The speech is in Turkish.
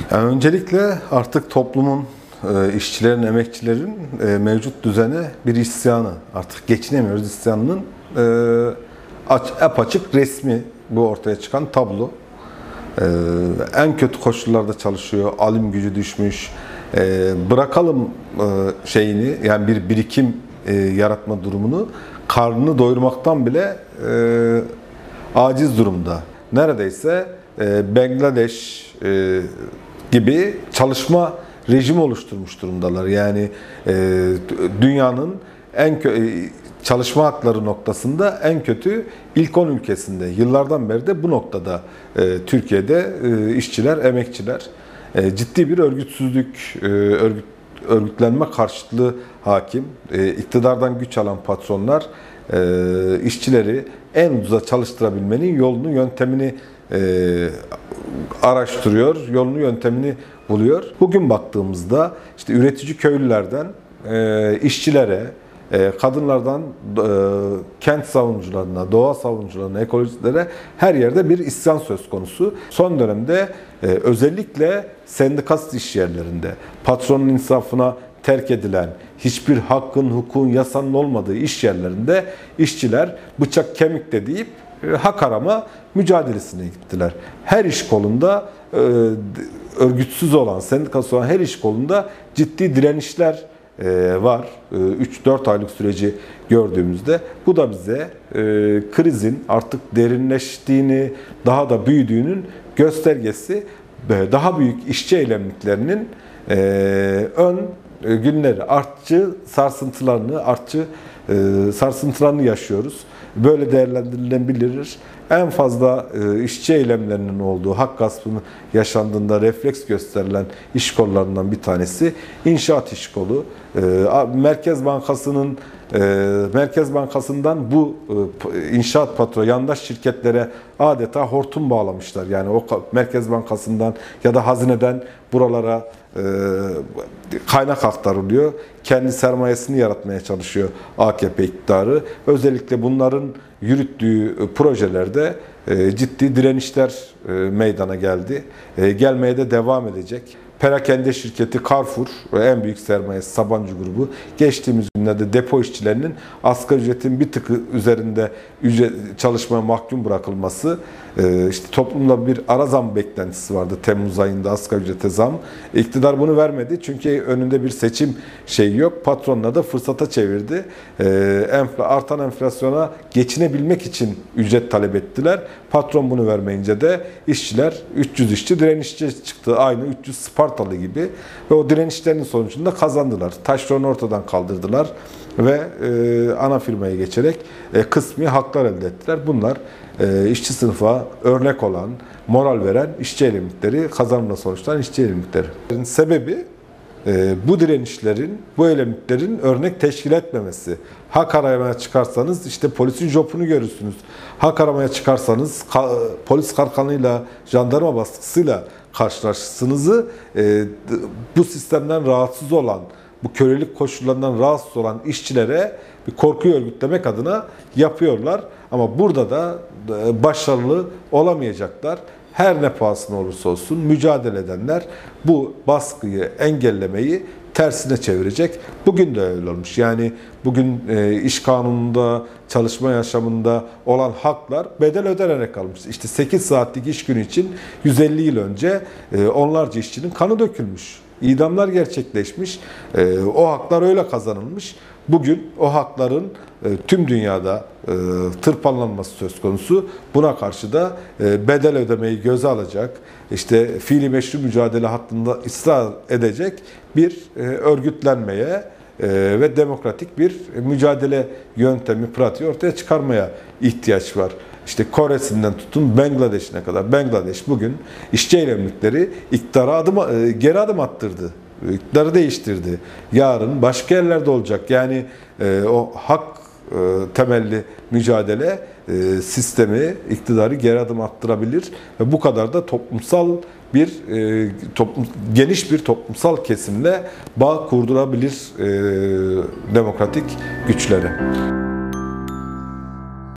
Yani öncelikle artık toplumun, işçilerin, emekçilerin mevcut düzene bir isyanı, artık geçinemiyoruz isyanının apaçık resmi bu ortaya çıkan tablo. En kötü koşullarda çalışıyor, alım gücü düşmüş. Bırakalım şeyini, yani bir birikim yaratma durumunu, karnını doyurmaktan bile aciz durumda. Neredeyse Bangladeş gibi çalışma rejimi oluşturmuş durumdalar. Yani dünyanın çalışma hakları noktasında en kötü ilk 10 ülkesinde. Yıllardan beri de bu noktada Türkiye'de işçiler, emekçiler ciddi bir örgütsüzlük, örgütlenme karşıtlığı hakim. İktidardan güç alan patronlar işçileri en ucuza çalıştırabilmenin yolunu, yöntemini araştırıyor, yolunu, yöntemini buluyor. Bugün baktığımızda işte üretici köylülerden işçilere, kadınlardan kent savunucularına, doğa savunucularına, ekolojistlere her yerde bir isyan söz konusu. Son dönemde özellikle sendikasız iş yerlerinde patronun insafına terk edilen, hiçbir hakkın, hukukun, yasanın olmadığı iş yerlerinde işçiler bıçak kemikte deyip hak arama mücadelesine gittiler. Her iş kolunda örgütsüz olan, sendikası olan her iş kolunda ciddi direnişler var. 3-4 aylık süreci gördüğümüzde bu da bize krizin artık derinleştiğini, daha da büyüdüğünün göstergesi. Daha büyük işçi eylemliklerinin ön günleri, artçı sarsıntılarını yaşıyoruz. Böyle değerlendirilebilir. En fazla işçi eylemlerinin olduğu, hak gaspının yaşandığında refleks gösterilen iş kollarından bir tanesi inşaat iş kolu. Merkez Bankası'ndan bu inşaat patronu, yandaş şirketlere adeta hortum bağlamışlar. Yani o Merkez Bankası'ndan ya da hazineden buralara kaynak aktarılıyor. Kendi sermayesini yaratmaya çalışıyor AKP iktidarı. Özellikle bunların yürüttüğü projelerde ciddi direnişler meydana geldi. Gelmeye de devam edecek. Perakende şirketi Carrefour, en büyük sermayesi Sabancı grubu, geçtiğimiz günlerde depo işçilerinin asgari ücretin bir tık üzerinde çalışmaya mahkum bırakılması, işte toplumda bir ara zam beklentisi vardı Temmuz ayında asgari ücrete zam. İktidar bunu vermedi çünkü önünde bir seçim şeyi yok. Patronlar da fırsata çevirdi. Artan enflasyona geçinebilmek için ücret talep ettiler. Patron bunu vermeyince de işçiler, 300 işçi direnişçi çıktı. Aynı 300 Spartalı gibi ve o direnişlerin sonucunda kazandılar. Taşronu ortadan kaldırdılar ve ana firmaya geçerek kısmi haklar elde ettiler. Bunlar işçi sınıfa örnek olan, moral veren işçi eylemlikleri, kazanımla sonuçlanan işçi eylemlikleri. Sebebi bu direnişlerin, bu eylemliklerin örnek teşkil etmemesi. Hak aramaya çıkarsanız işte polisin jopunu görürsünüz. Hak aramaya çıkarsanız polis kalkanıyla, jandarma baskısıyla karşılaşırsınızı bu sistemden rahatsız olan, bu kölelik koşullarından rahatsız olan işçilere bir korkuyu örgütlemek adına yapıyorlar. Ama burada da başarılı olamayacaklar. Her ne pahasına olursa olsun mücadele edenler bu baskıyı engellemeyi tersine çevirecek. Bugün de öyle olmuş. Yani bugün iş kanununda, çalışma yaşamında olan haklar bedel ödenerek almış. İşte 8 saatlik iş günü için 150 yıl önce onlarca işçinin kanı dökülmüş. İdamlar gerçekleşmiş. O haklar öyle kazanılmış. Bugün o hakların tüm dünyada tırpanlanması söz konusu. Buna karşı da bedel ödemeyi göze alacak, işte fiili meşru mücadele hattında ısrar edecek bir örgütlenmeye ve demokratik bir mücadele yöntemi, pratiği ortaya çıkarmaya ihtiyaç var. İşte Kore'sinden tutun Bangladeş'ine kadar. Bangladeş bugün işçi eylemlikleri iktidara geri adım attırdı. İktidarı değiştirdi. Yarın başka yerlerde olacak. Yani o hak temelli mücadele sistemi, iktidarı geri adım attırabilir ve bu kadar da geniş bir toplumsal kesimle bağ kurdurabilir demokratik güçlere.